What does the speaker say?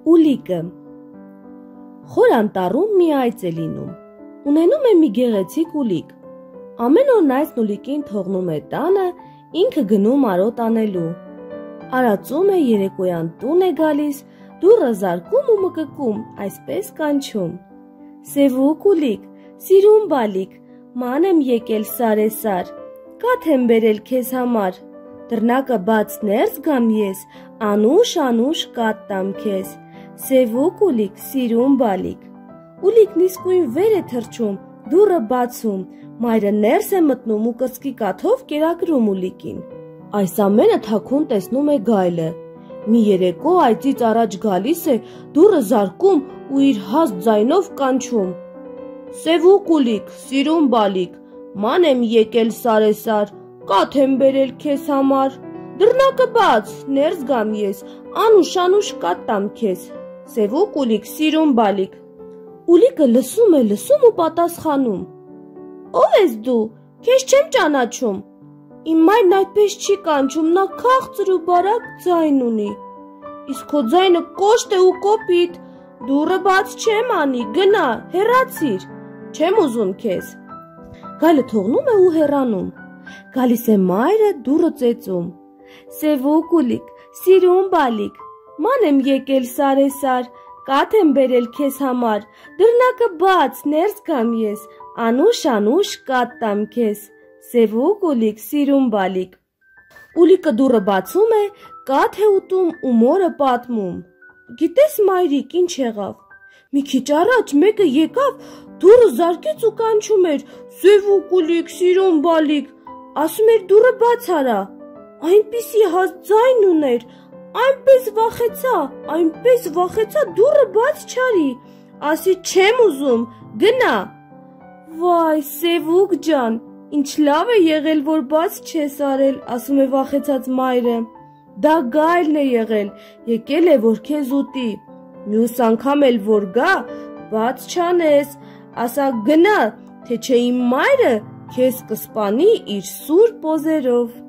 Ուլիկը Խոր անտառում մի այծ է լինում, ունենում է մի գեղեցիկ ուլիկ, ամեն օր նա այս ուլիկին թողնում է տանը, ինքը գնում արոտ անելու, արածում է երեկոյան տուն է գալիս, դուռը զարկում ու մկկում, այսպես կանչում, Սևուկ ուլիկ, սիրուն բալիկ, ման եմ եկել սարեսար, կաթ եմ բերել քեզ համար, դռնակը բաց ներս գամ ես, անուշ կաթ տամ քեզ, Սևուկ ուլիկ, սիրուն բալիկ, ուլիկն իսկույն վեր է թռչում, դուռը բացում, մայրը ներս է մտնում ու կրծքի կաթով կերակրում ուլիկին, այս ամենը թաքուն տեսնում է գայլը, մի երեկո այծից առաջ գալիս է, դուռը զարկում ու իր հաստ ձայնով կանչում, Սևուկ ուլիկ, սիրուն բալիկ, ման եմ եկել սարեսար, կաթ եմ բերել քեզ համար, դռնակը բաց, ներս գամ ես, անուշ կաթ տամ քեզ, Սևուկ ուլիկ, սիրուն բալիկ, ուլիկը լսում է ու պատասխանում, ով ես դու, քեզ չեմ ճանաչում, իմ մայրն այդպես չի կանչում, նա քաղցր ու բարակ ձայն ունի, իսկ քո ձայնը կոշտ է ու կոպիտ, դուռը բաց չեմ անի, գնա, հեռացիր, չեմ ուզում քեզ, գայլը թողնում է ու հեռանում, գալիս է մայրը դուռը ծեծում, Սևուկ ուլիկ, սիրուն բալիկ, ման եմ եկել սարեսար, կաթ եմ բերել քեզ համար, դռնակը բաց, ներս գամ ես, անուշ կաթ տամ քեզ, Սևուկ ուլիկ, սիրուն բալիկ, ուլիկը դուռը բացում է, կաթ է ուտում ու մորը պատմում, գիտես մայրիկ ինչ եղավ, մի քիչ առաջ մեկը եկավ, դուռը զարկեց ու կանչում էր, Սևուկ ուլիկ, սիրուն բալիկ, ասում էր դուռը բաց արա, այնպիսի հաստ ձայն ուներ, այնպես վախեցա, դուռը բաց չարի, ասի չեմ ուզում, գնա, վայ Սևուկ ջան, ինչ լավ է եղել, որ բաց չես արել, ասում է վախեցած մայրը, դա գայլն է եղել, եկել է, որ քեզ ուտի, մյուս անգամ էլ որ գա, բաց չանես, ասա գնա, թե չէ իմ մայրը քեզ կսպանի իր սուրբ օզերով։